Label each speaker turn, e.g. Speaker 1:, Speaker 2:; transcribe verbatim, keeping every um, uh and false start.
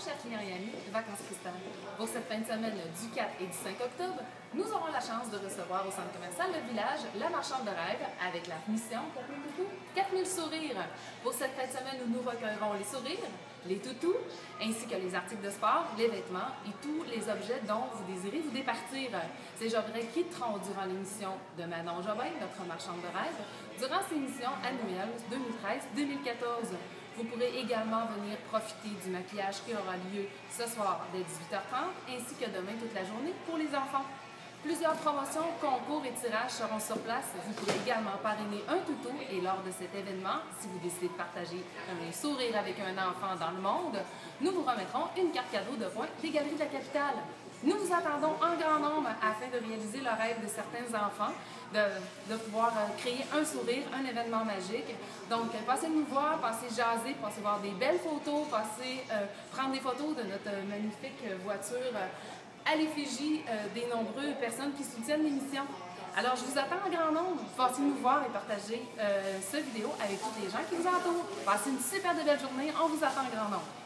Speaker 1: chers clients et amis de Vacances Cristal. Pour cette fin de semaine du quatre et du cinq octobre, nous aurons la chance de recevoir au centre commercial Le Village la marchande de rêve avec la mission quatre mille sourires. Pour cette fin de semaine où nous recueillerons les sourires, les toutous, ainsi que les articles de sport, les vêtements et tous les objets dont vous désirez vous départir. Ces objets quitteront durant l'émission de Manon Jobin, notre marchande de rêve, durant ces missions annuelles deux mille treize deux mille quatorze. Vous pourrez également venir profiter du maquillage qui aura lieu ce soir dès dix-huit heures trente ainsi que demain toute la journée pour les enfants. Plusieurs promotions, concours et tirages seront sur place. Vous pourrez également parrainer un toutou et lors de cet événement, si vous décidez de partager un sourire avec un enfant dans le monde, nous vous remettrons une carte cadeau de points des Galeries de la Capitale. Nous vous attendons en grand nombre afin de réaliser le rêve de certains enfants, de, de pouvoir créer un sourire, un événement magique. Donc, passez nous voir, passez jaser, passez voir des belles photos, passez euh, prendre des photos de notre magnifique voiture euh, à l'effigie euh, des nombreuses personnes qui soutiennent l'émission. Alors, je vous attends en grand nombre. Passez nous voir et partagez euh, cette vidéo avec tous les gens qui vous entourent. Passez une super de belle journée. On vous attend en grand nombre.